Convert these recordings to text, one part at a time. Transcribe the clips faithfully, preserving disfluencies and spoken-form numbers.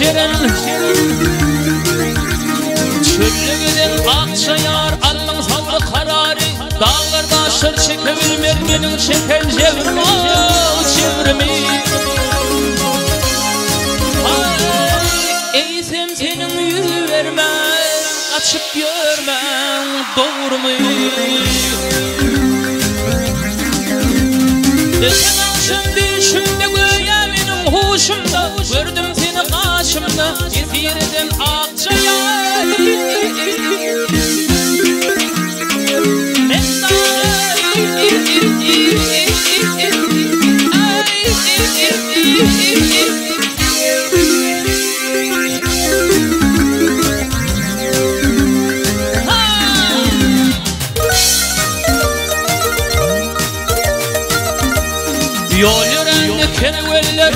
şeren çöllüğüden akşayar Allah'ın sallı kararı dağlarda aşır çekebilmer benim şeker çevirme çevirme eysem senin yüz verme açıp görme doğru mu sen şimdi şimdi göğe benim hoşumda gördüm seni karşımda esirden akçaya yol yürende keneveller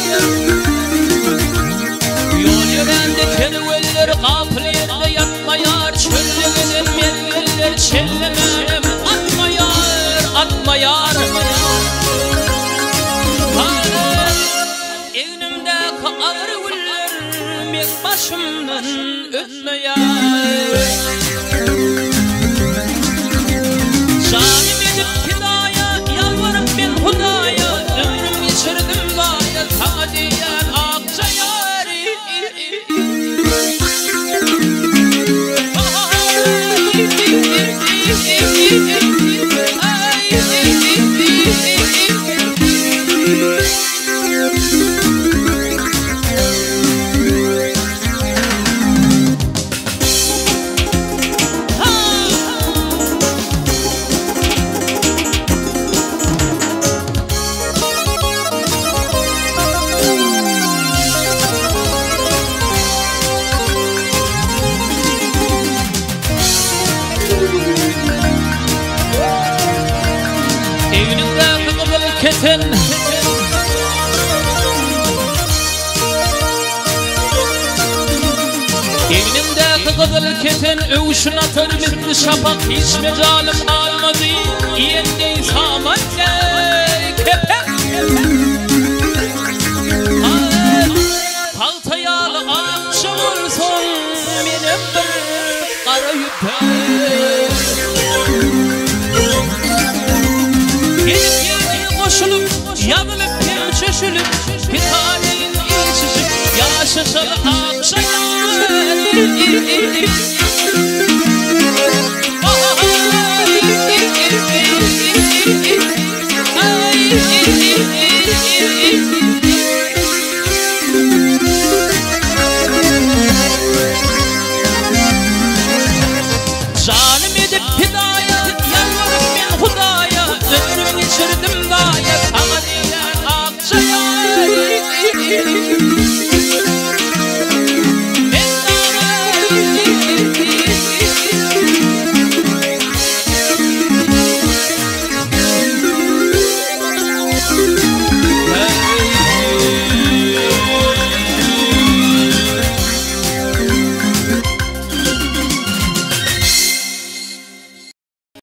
yol yürende keneveller kapılarda yatmayar çöllüğünden melgeller çellemem atmayar atmayar egnimdeki ağır güller men başımdan ötmeyar canım edip hidaya yalvarıp ben hudaya ömrüm geçirdim gayet hadiyen akçayar keten elimdeki kızıl keten övüşün atır misli şapak hiç mecalim almadı yende samanle kepek paltayalı akşam olsun benim bir kara yüpek koşulup, yanılıp, hem çöşülüp bir tanenin içişip yaşasın akşayar